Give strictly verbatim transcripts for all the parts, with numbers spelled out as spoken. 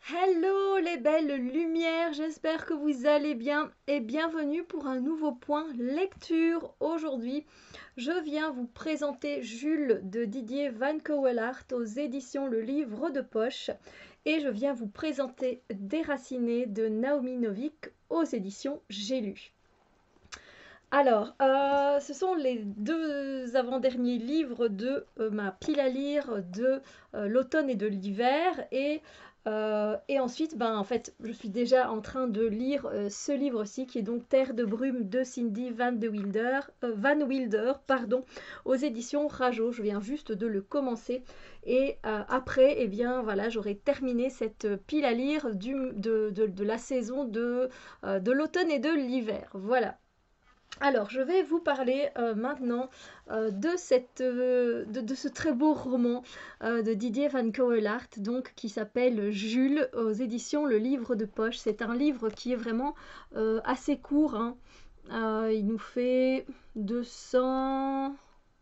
Hello les belles lumières, j'espère que vous allez bien et bienvenue pour un nouveau point lecture. Aujourd'hui, je viens vous présenter Jules de Didier Van Cauwelaert aux éditions Le Livre de Poche et je viens vous présenter Déraciné de Naomi Novik aux éditions J'ai lu. Alors, euh, ce sont les deux avant-derniers livres de euh, ma pile à lire de euh, l'automne et de l'hiver. Et, euh, et ensuite, ben, en fait, je suis déjà en train de lire euh, ce livre-ci qui est donc Terre de brume de Cindy Van de Wilder, euh, Van Wilder, pardon, aux éditions Rajo. Je viens juste de le commencer. Et euh, après, eh bien, voilà, j'aurai terminé cette pile à lire du, de, de, de la saison de, euh, de l'automne et de l'hiver. Voilà. Alors, je vais vous parler euh, maintenant euh, de, cette, euh, de, de ce très beau roman euh, de Didier Van Cauwelaert, donc qui s'appelle Jules aux éditions Le Livre de Poche. C'est un livre qui est vraiment euh, assez court, hein. Euh, il nous fait deux cents...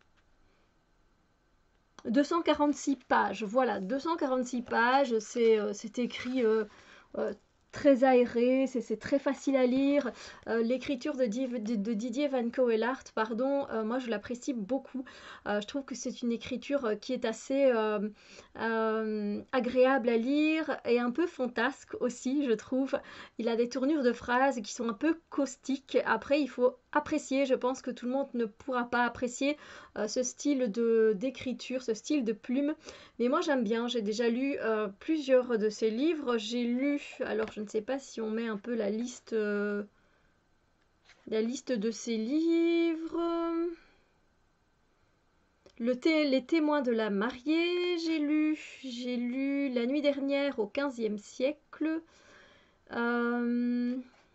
deux cent quarante-six pages. Voilà, deux cent quarante-six pages. C'est euh, c'est écrit euh, euh, très aéré, c'est très facile à lire. Euh, L'écriture de, de, de Didier Van Cauwelaert, pardon, euh, moi je l'apprécie beaucoup. Euh, je trouve que c'est une écriture qui est assez euh, euh, agréable à lire et un peu fantasque aussi, je trouve. Il a des tournures de phrases qui sont un peu caustiques. Après, il faut apprécier. Je pense que tout le monde ne pourra pas apprécier euh, ce style de d'écriture, ce style de plume. Mais moi j'aime bien, j'ai déjà lu euh, plusieurs de ses livres. J'ai lu, alors je ne sais pas si on met un peu la liste, euh, la liste de ses livres. Le thé, Les témoins de la mariée, j'ai lu. J'ai lu La nuit dernière au quinzième siècle. Euh,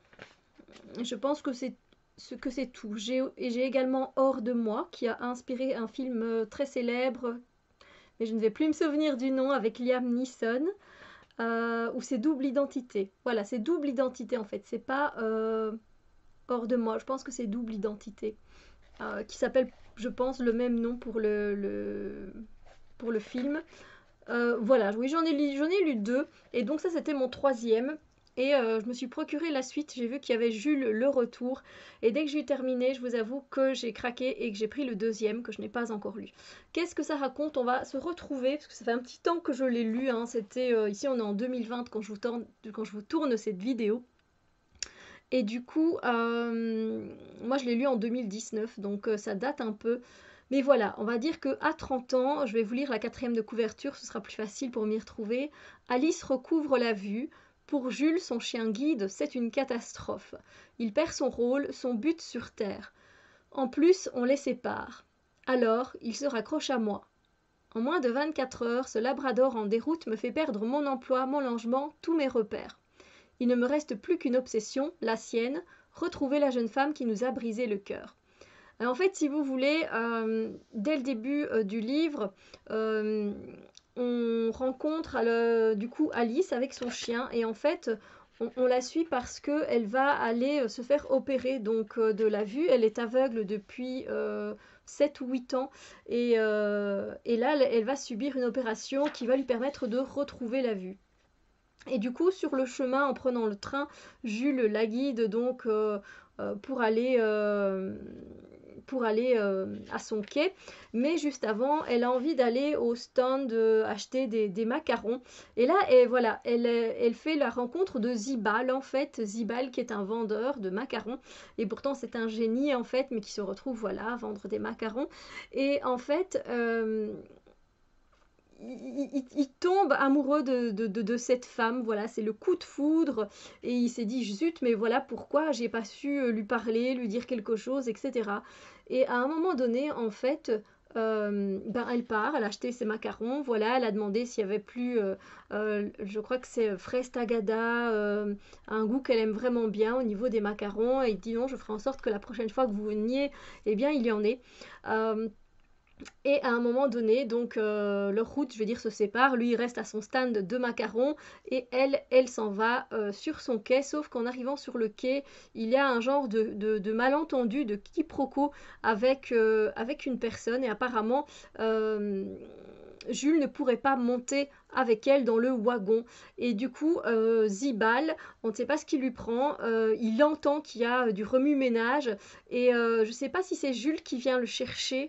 je pense que c'est ce que c'est tout. J'ai également Hors de moi, qui a inspiré un film très célèbre, mais je ne vais plus me souvenir du nom, avec Liam Neeson, euh, ou c'est Double Identité. Voilà, c'est Double Identité en fait, c'est pas euh, Hors de moi, je pense que c'est Double Identité, euh, qui s'appelle, je pense, le même nom pour le, le, pour le film. Euh, voilà, oui, j'en ai, lu, j'en ai lu deux, et donc ça c'était mon troisième. Et euh, je me suis procuré la suite, j'ai vu qu'il y avait Jules le retour, et dès que j'ai terminé, je vous avoue que j'ai craqué et que j'ai pris le deuxième, que je n'ai pas encore lu. Qu'est-ce que ça raconte? On va se retrouver, parce que ça fait un petit temps que je l'ai lu, hein. C'était, euh, ici on est en deux mille vingt quand je vous tourne, quand je vous tourne cette vidéo. Et du coup, euh, moi je l'ai lu en deux mille dix-neuf, donc euh, ça date un peu. Mais voilà, on va dire qu'à trente ans, je vais vous lire la quatrième de couverture, ce sera plus facile pour m'y retrouver. Alice recouvre la vue. Pour Jules, son chien guide, c'est une catastrophe. Il perd son rôle, son but sur terre. En plus, on les sépare. Alors, il se raccroche à moi. En moins de vingt-quatre heures, ce labrador en déroute me fait perdre mon emploi, mon logement, tous mes repères. Il ne me reste plus qu'une obsession, la sienne, retrouver la jeune femme qui nous a brisé le cœur. En fait, si vous voulez, euh, dès le début euh, du livre, euh, on rencontre le, du coup Alice avec son chien et en fait, on, on la suit parce qu'elle va aller euh, se faire opérer donc euh, de la vue. Elle est aveugle depuis euh, sept ou huit ans et, euh, et là, elle va subir une opération qui va lui permettre de retrouver la vue. Et du coup, sur le chemin, en prenant le train, Jules la guide donc euh, euh, pour aller, euh, pour aller euh, à son quai. Mais juste avant, elle a envie d'aller au stand euh, acheter des, des macarons. Et là, et voilà, elle, elle fait la rencontre de Zibal, en fait. Zibal qui est un vendeur de macarons. Et pourtant, c'est un génie, en fait, mais qui se retrouve, voilà, à vendre des macarons. Et en fait... Euh, il, il, il, tombe amoureux de, de, de, de cette femme, voilà, c'est le coup de foudre, et il s'est dit, zut, mais voilà pourquoi j'ai pas su lui parler, lui dire quelque chose, et cetera. Et à un moment donné, en fait, euh, ben elle part, elle a acheté ses macarons, voilà, elle a demandé s'il y avait plus, euh, euh, je crois que c'est fraise tagada, euh, un goût qu'elle aime vraiment bien au niveau des macarons, et il dit non, je ferai en sorte que la prochaine fois que vous veniez, eh bien, il y en ait. Euh, Et à un moment donné, donc euh, leur route, je veux dire, se sépare. Lui, il reste à son stand de macarons et elle, elle s'en va euh, sur son quai. Sauf qu'en arrivant sur le quai, il y a un genre de, de, de malentendu, de quiproquo avec, euh, avec une personne. Et apparemment, euh, Jules ne pourrait pas monter avec elle dans le wagon. Et du coup, euh, Zibal, on ne sait pas ce qui lui prend, euh, il entend qu'il y a du remue-ménage, et euh, je ne sais pas si c'est Jules qui vient le chercher,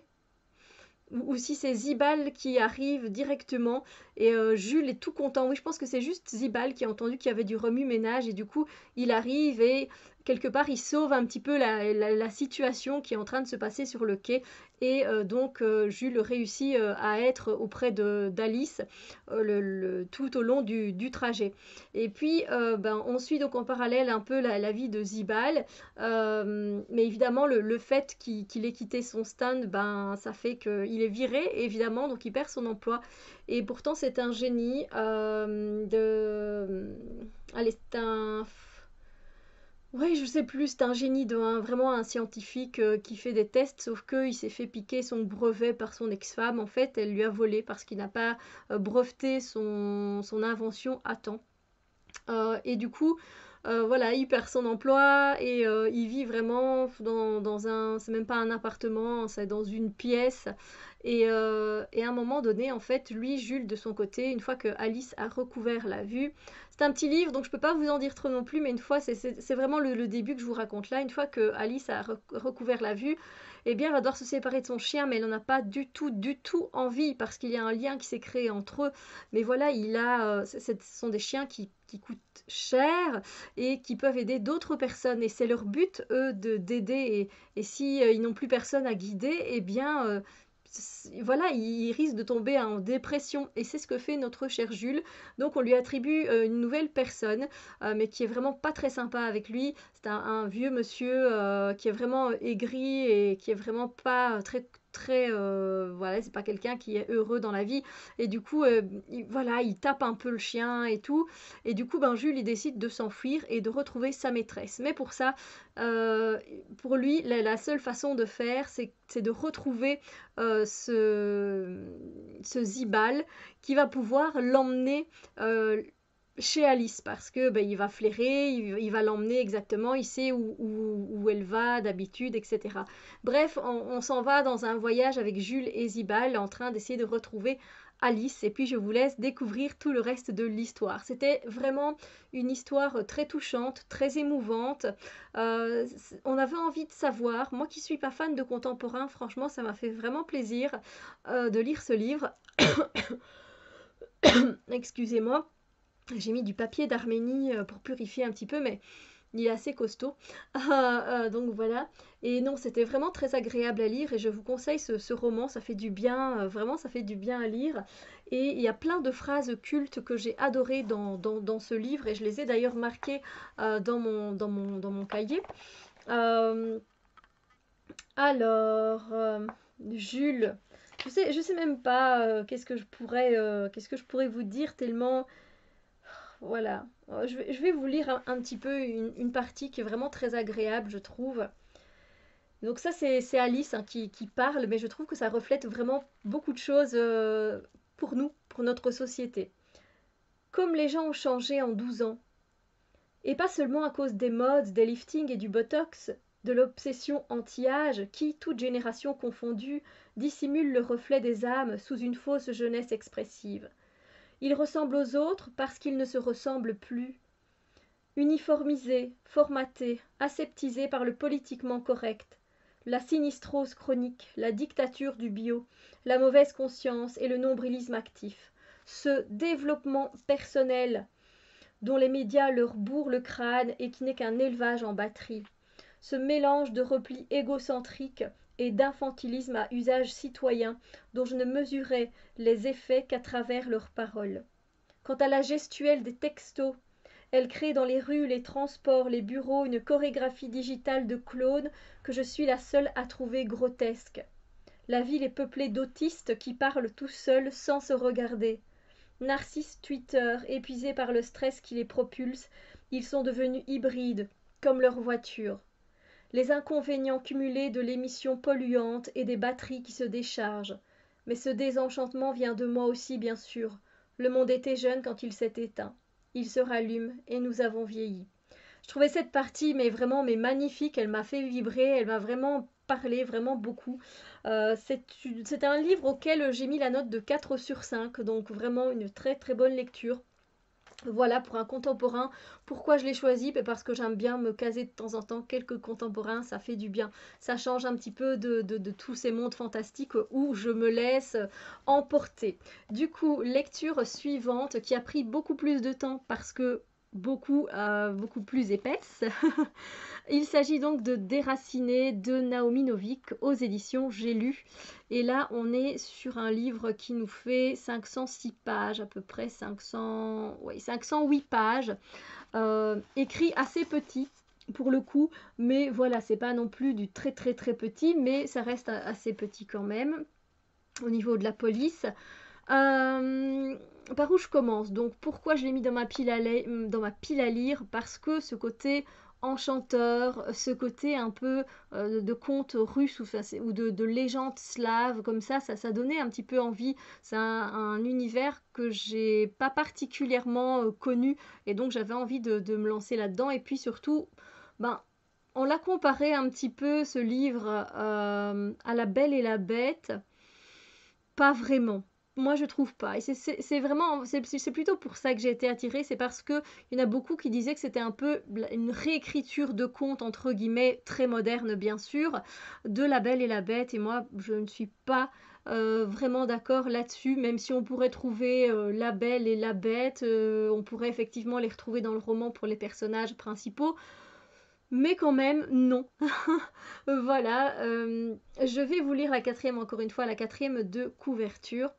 ou, ou si c'est Zibal qui arrive directement, et euh, Jules est tout content. Oui, je pense que c'est juste Zibal qui a entendu qu'il y avait du remue-ménage, et du coup, il arrive et quelque part, il sauve un petit peu la, la, la situation qui est en train de se passer sur le quai. Et euh, donc, euh, Jules réussit euh, à être auprès de d'Alice euh, le, le, tout au long du, du trajet. Et puis, euh, ben, on suit donc en parallèle un peu la, la vie de Zibal. Euh, mais évidemment, le, le fait qu'il qu'il ait quitté son stand, ben, ça fait qu'il est viré, évidemment, donc il perd son emploi. Et pourtant, c'est un génie. Euh, de... Allez, c'est un... Ouais, je sais plus, c'est un génie, de, un- vraiment un scientifique euh, qui fait des tests, sauf qu'il s'est fait piquer son brevet par son ex-femme. En fait, elle lui a volé parce qu'il n'a pas euh, breveté son, son invention à temps. Euh, et du coup, euh, voilà, il perd son emploi et euh, il vit vraiment dans, dans un... C'est même pas un appartement, c'est dans une pièce. Et, euh, et à un moment donné, en fait, lui, Jules, de son côté, une fois que Alice a recouvert la vue, c'est un petit livre, donc je peux pas vous en dire trop non plus, mais une fois, c'est c'est- c'est vraiment le, le début que je vous raconte là. Une fois que Alice a re- recouvert la vue, eh bien, elle va devoir se séparer de son chien, mais elle n'en a pas du tout, du tout envie, parce qu'il y a un lien qui s'est créé entre eux. Mais voilà, il a, euh, ce sont des chiens qui, qui coûtent cher et qui peuvent aider d'autres personnes. Et c'est leur but, eux, de d'aider. Et, et si euh, ils n'ont plus personne à guider, eh bien, euh, voilà, ils risquent de tomber en dépression. Et c'est ce que fait notre cher Jules. Donc on lui attribue euh, une nouvelle personne, euh, mais qui est vraiment pas très sympa avec lui. C'est un, un vieux monsieur euh, qui est vraiment aigri et qui est vraiment pas très très euh, voilà, c'est pas quelqu'un qui est heureux dans la vie. Et du coup, euh, il, voilà, il tape un peu le chien et tout. Et du coup, ben Jules il décide de s'enfuir et de retrouver sa maîtresse. Mais pour ça, euh, pour lui, la, la seule façon de faire, c'est c'est de retrouver euh, ce, ce Zibal qui va pouvoir l'emmener euh, chez Alice parce que ben, il va flairer, il, il va l'emmener exactement, il sait où, où, où elle va d'habitude, et cetera. Bref, on, on s'en va dans un voyage avec Jules et Zibal en train d'essayer de retrouver Alice et puis je vous laisse découvrir tout le reste de l'histoire. C'était vraiment une histoire très touchante, très émouvante. Euh, on avait envie de savoir. Moi qui suis pas fan de contemporain, franchement, ça m'a fait vraiment plaisir euh, de lire ce livre. Excusez-moi. J'ai mis du papier d'Arménie euh, pour purifier un petit peu, mais il est assez costaud. Euh, euh, donc voilà. Et non, c'était vraiment très agréable à lire et je vous conseille ce, ce roman. Ça fait du bien, euh, vraiment, ça fait du bien à lire. Et il y a plein de phrases cultes que j'ai adorées dans, dans, dans ce livre et je les ai d'ailleurs marquées euh, dans, mon, dans, mon, dans mon cahier. Euh, alors, euh, Jules, je sais, je sais même pas euh, qu'est-ce que je pourrais, euh, qu'est-ce que je pourrais vous dire tellement, voilà. Euh, Je vais, je vais vous lire un, un petit peu une, une partie qui est vraiment très agréable, je trouve. Donc ça, c'est c'est Alice hein, qui, qui parle, mais je trouve que ça reflète vraiment beaucoup de choses euh, pour nous, pour notre société. Comme les gens ont changé en douze ans, et pas seulement à cause des modes, des liftings et du botox, de l'obsession anti-âge qui, toute génération confondue, dissimule le reflet des âmes sous une fausse jeunesse expressive. Ils ressemblent aux autres parce qu'ils ne se ressemblent plus. Uniformisés, formatés, aseptisés par le politiquement correct, la sinistrose chronique, la dictature du bio, la mauvaise conscience et le nombrilisme actif. Ce développement personnel dont les médias leur bourrent le crâne et qui n'est qu'un élevage en batterie. Ce mélange de repli égocentrique et d'infantilisme à usage citoyen dont je ne mesurais les effets qu'à travers leurs paroles. Quant à la gestuelle des textos, elle crée dans les rues, les transports, les bureaux une chorégraphie digitale de clones que je suis la seule à trouver grotesque. La ville est peuplée d'autistes qui parlent tout seuls sans se regarder. Narcisses Twitter, épuisés par le stress qui les propulse, ils sont devenus hybrides, comme leur voiture. Les inconvénients cumulés de l'émission polluante et des batteries qui se déchargent. Mais ce désenchantement vient de moi aussi, bien sûr. Le monde était jeune quand il s'est éteint. Il se rallume et nous avons vieilli. Je trouvais cette partie mais vraiment mais magnifique, elle m'a fait vibrer, elle m'a vraiment parlé vraiment beaucoup. Euh, c'est c'est un livre auquel j'ai mis la note de quatre sur cinq, donc vraiment une très très bonne lecture. Voilà, pour un contemporain, pourquoi je l'ai choisi? Ben, parce que j'aime bien me caser de temps en temps quelques contemporains, ça fait du bien. Ça change un petit peu de, de- de tous ces mondes fantastiques où je me laisse emporter. Du coup, lecture suivante qui a pris beaucoup plus de temps parce que beaucoup, euh, beaucoup plus épaisse. Il s'agit donc de Déraciné de Naomi Novik aux éditions J'ai lu. Et là, on est sur un livre qui nous fait cinq cent six pages, à peu près cinq cents, ouais, cinq cent huit pages, euh, écrit assez petit pour le coup, mais voilà, c'est pas non plus du très très très petit, mais ça reste assez petit quand même au niveau de la police. Euh, par où je commence? Donc pourquoi je l'ai mis dans ma pile à, dans ma pile à lire? Parce que ce côté enchanteur, ce côté un peu euh, de conte russe ou, ou de, de légende slave, comme ça, ça, ça donnait un petit peu envie. C'est un, un univers que j'ai pas particulièrement euh, connu et donc j'avais envie de, de me lancer là-dedans. Et puis surtout, ben, on l'a comparé un petit peu ce livre euh, à La Belle et la Bête. Pas vraiment. Moi, je trouve pas. Et c'est c'est- c'est vraiment, c'est c'est plutôt pour ça que j'ai été attirée. C'est parce que il y en a beaucoup qui disaient que c'était un peu une réécriture de conte, entre guillemets, très moderne, bien sûr, de La Belle et la Bête. Et moi, je ne suis pas euh, vraiment d'accord là-dessus, même si on pourrait trouver euh, La Belle et la Bête. Euh, on pourrait effectivement les retrouver dans le roman pour les personnages principaux. Mais quand même, non. Voilà, euh, je vais vous lire la quatrième, encore une fois, la quatrième de couverture.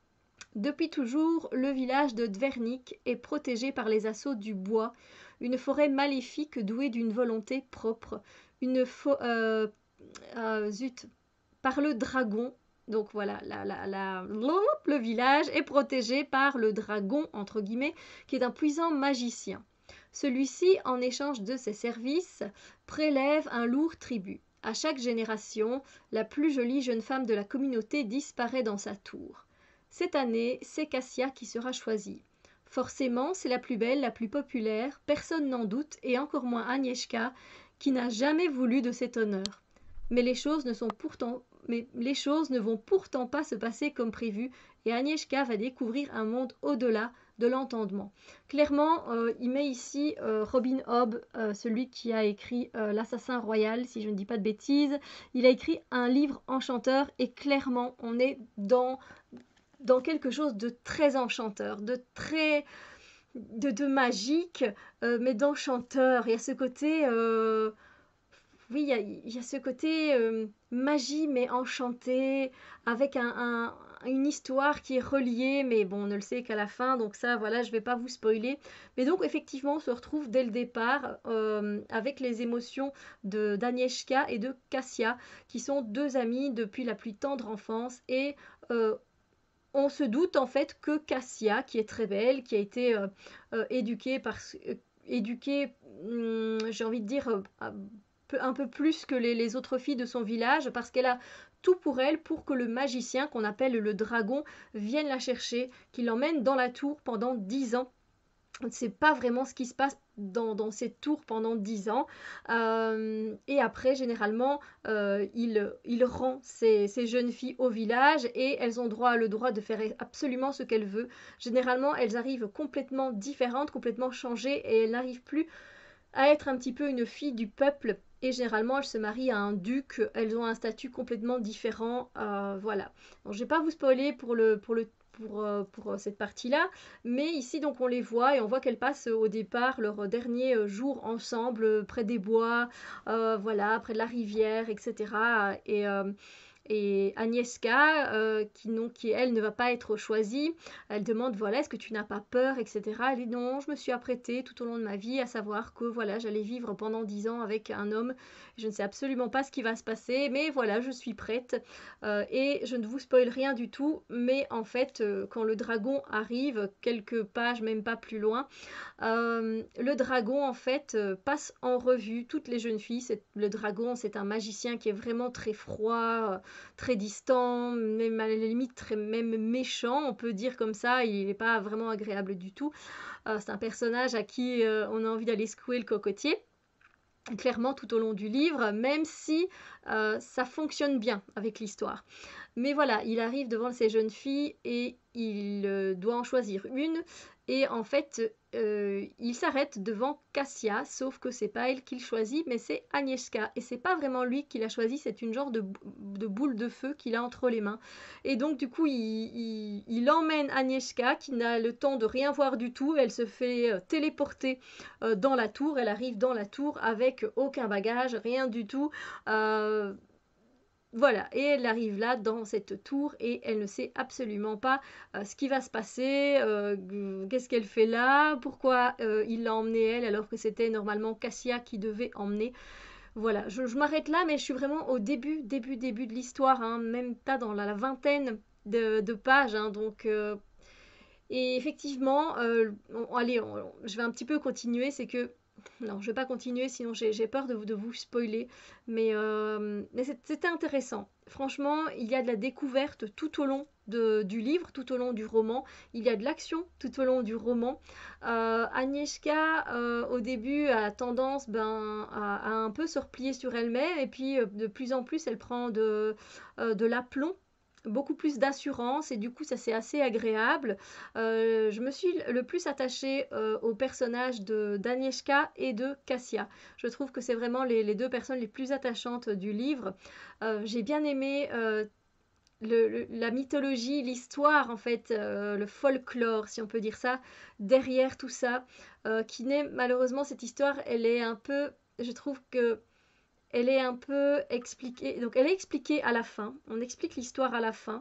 Depuis toujours, le village de Dvernik est protégé par les assauts du bois, une forêt maléfique douée d'une volonté propre, une fo- euh, euh, zut, par le dragon. Donc voilà, la, la, la, le village est protégé par le dragon, entre guillemets, qui est un puissant magicien. Celui-ci, en échange de ses services, prélève un lourd tribut. À chaque génération, la plus jolie jeune femme de la communauté disparaît dans sa tour. Cette année, c'est Cassia qui sera choisie. Forcément, c'est la plus belle, la plus populaire, personne n'en doute, et encore moins Agnieszka, qui n'a jamais voulu de cet honneur. Mais les choses ne sont pourtant mais les choses ne vont pourtant pas se passer comme prévu et Agnieszka va découvrir un monde au-delà de l'entendement. Clairement, euh, il met ici euh, Robin Hobb, euh, celui qui a écrit euh, L'Assassin Royal, si je ne dis pas de bêtises. Il a écrit un livre enchanteur et clairement, on est dans, dans quelque chose de très enchanteur, de très... de, de magique, euh, mais d'enchanteur. Il y a ce côté... Euh, oui, il y a, il y a ce côté euh, magie, mais enchanté, avec un, un- une histoire qui est reliée, mais bon, on ne le sait qu'à la fin, donc ça, voilà, je ne vais pas vous spoiler. Mais donc, effectivement, on se retrouve dès le départ euh, avec les émotions de d'Agnieszka et de Cassia, qui sont deux amies depuis la plus tendre enfance, et euh, on se doute en fait que Cassia, qui est très belle, qui a été euh, euh, éduquée par... euh, éduquée, hum, j'ai envie de dire... euh, un peu plus que les, les autres filles de son village parce qu'elle a tout pour elle pour que le magicien qu'on appelle le dragon vienne la chercher, qu'il l'emmène dans la tour pendant dix ans. On ne sait pas vraiment ce qui se passe dans, dans cette tour pendant dix ans. Euh, et après, généralement, euh, il, il rend ces, ces jeunes filles au village et elles ont droit, le droit de faire absolument ce qu'elles veulent. Généralement, elles arrivent complètement différentes, complètement changées et elles n'arrivent plus à être un petit peu une fille du peuple et généralement elles se marient à un duc, elles ont un statut complètement différent, euh, voilà. Donc je vais pas vous spoiler pour le pour le pour, euh, pour cette partie-là, mais ici donc on les voit et on voit qu'elles passent au départ leur dernier jour ensemble près des bois, euh, voilà, près de la rivière, et cetera. Et euh, et Agnieszka, euh, qui, non, qui elle ne va pas être choisie, elle demande voilà est-ce que tu n'as pas peur, et cetera. Elle dit non, je me suis apprêtée tout au long de ma vie à savoir que voilà j'allais vivre pendant dix ans avec un homme. Je ne sais absolument pas ce qui va se passer, mais voilà je suis prête. Euh, et je ne vous spoil rien du tout, mais en fait euh, quand le dragon arrive quelques pages, même pas plus loin, euh, le dragon en fait euh, passe en revue toutes les jeunes filles. C'est, le dragon c'est un magicien qui est vraiment très froid, euh, très distant, même à la limite très même méchant, on peut dire comme ça, il n'est pas vraiment agréable du tout. Euh, c'est un personnage à qui euh, on a envie d'aller secouer le cocotier. clairement tout au long du livre, même si euh, ça fonctionne bien avec l'histoire. Mais voilà, il arrive devant ces jeunes filles et il euh, doit en choisir une. Et en fait, euh, il s'arrête devant Cassia, sauf que c'est pas elle qu'il choisit, mais c'est Agnieszka. Et c'est pas vraiment lui qui l'a choisi, c'est une genre de, de boule de feu qu'il a entre les mains. Et donc, du coup, il, il, il emmène Agnieszka, qui n'a le temps de rien voir du tout. Elle se fait euh, téléporter euh, dans la tour. Elle arrive dans la tour avec aucun bagage, rien du tout. Euh, voilà, et elle arrive là dans cette tour et elle ne sait absolument pas euh, ce qui va se passer, euh, qu'est-ce qu'elle fait là, pourquoi euh, il l'a emmenée elle alors que c'était normalement Cassia qui devait emmener. Voilà, je, je m'arrête là, mais je suis vraiment au début, début, début de l'histoire, hein, même pas dans la, la vingtaine de, de pages, hein, donc... Euh, et effectivement, euh, on- allez, on- je vais un petit peu continuer, c'est que non, je vais pas continuer, sinon j'ai j'ai peur de, vous- de vous spoiler. Mais, euh, mais c'est- c'était intéressant. Franchement, il y a de la découverte tout au long de- du livre, tout au long du roman. Il y a de l'action tout au long du roman. Euh, Agnieszka, euh, au début, a tendance ben, à, à un peu se replier sur elle-même. Et puis, euh, de plus en plus, elle prend de, euh, de l'aplomb. Beaucoup plus d'assurance et du coup ça c'est assez agréable. Euh, je me suis le plus attachée euh, aux personnages de d'Agnieszka et de Cassia. Je trouve que c'est vraiment les, les deux personnes les plus attachantes du livre. Euh, j'ai bien aimé euh, le, le, la mythologie, l'histoire en fait, euh, le folklore si on peut dire ça, derrière tout ça, euh, qui n'est malheureusement cette histoire, elle est un peu, je trouve que elle est un peu expliquée, donc elle est expliquée à la fin, on explique l'histoire à la fin,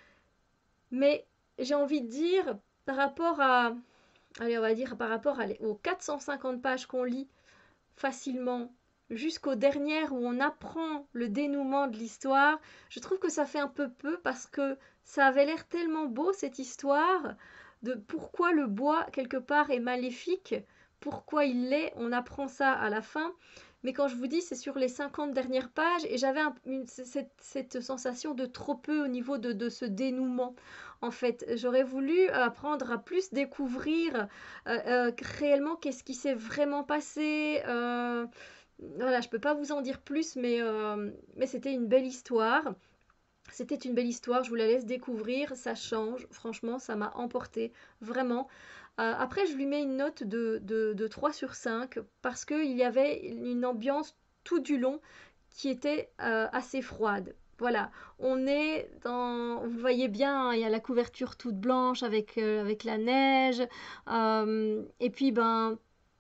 mais j'ai envie de dire, par rapport à, allez, on va dire par rapport à, aux quatre cent cinquante pages qu'on lit facilement, jusqu'aux dernières où on apprend le dénouement de l'histoire, je trouve que ça fait un peu peu parce que ça avait l'air tellement beau cette histoire de pourquoi le bois quelque part est maléfique, pourquoi il l'est, on apprend ça à la fin. Mais quand je vous dis, c'est sur les cinquante dernières pages et j'avais un, une, cette, cette, sensation de trop peu au niveau de, de ce dénouement. En fait, j'aurais voulu apprendre à plus découvrir euh, euh, réellement qu'est-ce qui s'est vraiment passé. Euh, voilà, je peux pas vous en dire plus, mais, euh, mais c'était une belle histoire. C'était une belle histoire, je vous la laisse découvrir, ça change, franchement, ça m'a emporté, vraiment. Euh, après, je lui mets une note de, de, de trois sur cinq parce qu'il y avait une ambiance tout du long qui était euh, assez froide. Voilà, on est dans, vous voyez bien, hein, il y a la couverture toute blanche avec, euh, avec la neige, euh, et puis ben,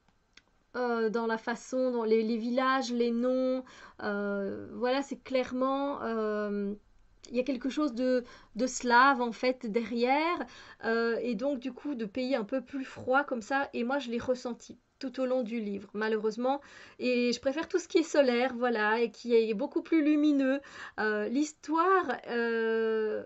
euh, dans la façon, dans les, les villages, les noms, euh, voilà, c'est clairement, euh, il y a quelque chose de, de slave en fait derrière, euh, et donc du coup de pays un peu plus froid comme ça, et moi je l'ai ressenti tout au long du livre, malheureusement, et je préfère tout ce qui est solaire, voilà, et qui est beaucoup plus lumineux. Euh, l'histoire, euh,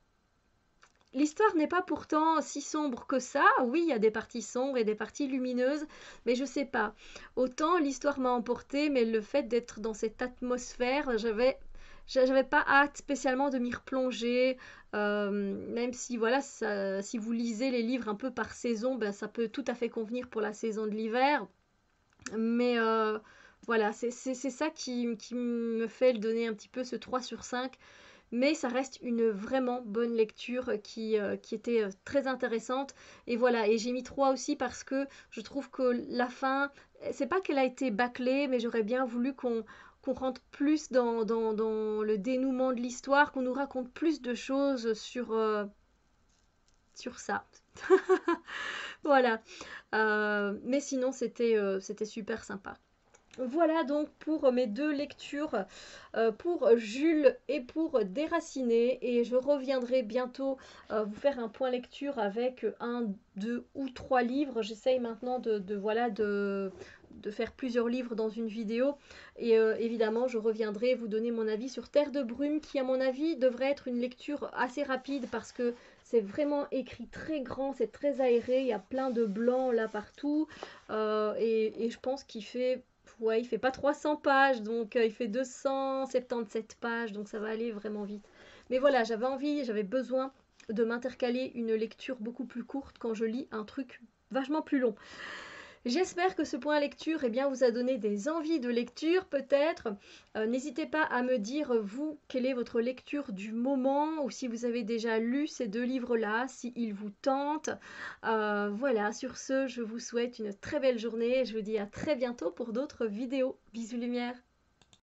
L'histoire n'est pas pourtant si sombre que ça. Oui, il y a des parties sombres et des parties lumineuses, mais je sais pas. Autant l'histoire m'a emporté, mais le fait d'être dans cette atmosphère, j'avais j'avais pas hâte spécialement de m'y replonger. Euh, même si voilà, ça- si vous lisez les livres un peu par saison, ben, ça peut tout à fait convenir pour la saison de l'hiver. Mais euh, voilà, c'est c'est- c'est ça qui, qui me fait le donner un petit peu ce trois sur cinq, mais ça reste une vraiment bonne lecture qui, euh, qui était euh, très intéressante. Et voilà, et j'ai mis trois aussi parce que je trouve que la fin, c'est pas qu'elle a été bâclée, mais j'aurais bien voulu qu'on qu'on rentre plus dans, dans, dans le dénouement de l'histoire, qu'on nous raconte plus de choses sur, euh, sur ça. Voilà. Euh, mais sinon, c'était euh, c'était super sympa. Voilà donc pour mes deux lectures, euh, pour Jules et pour Déraciné. Et je reviendrai bientôt euh, vous faire un point lecture avec un, deux ou trois livres. J'essaye maintenant de, de, voilà, de, de faire plusieurs livres dans une vidéo. Et euh, évidemment, je reviendrai vous donner mon avis sur Terre de Brume, qui à mon avis devrait être une lecture assez rapide parce que c'est vraiment écrit très grand, c'est très aéré, il y a plein de blancs là partout. Euh, et, et je pense qu'il fait ouais, il fait pas trois cents pages, donc euh, il fait deux cent soixante-dix-sept pages, donc ça va aller vraiment vite. Mais voilà, j'avais envie, j'avais besoin de m'intercaler une lecture beaucoup plus courte quand je lis un truc vachement plus long. J'espère que ce point lecture eh bien, vous a donné des envies de lecture peut-être. Euh, N'hésitez pas à me dire, vous, quelle est votre lecture du moment ou si vous avez déjà lu ces deux livres-là, s'ils vous tentent. Euh, voilà, sur ce, je vous souhaite une très belle journée et je vous dis à très bientôt pour d'autres vidéos. Bisous lumière.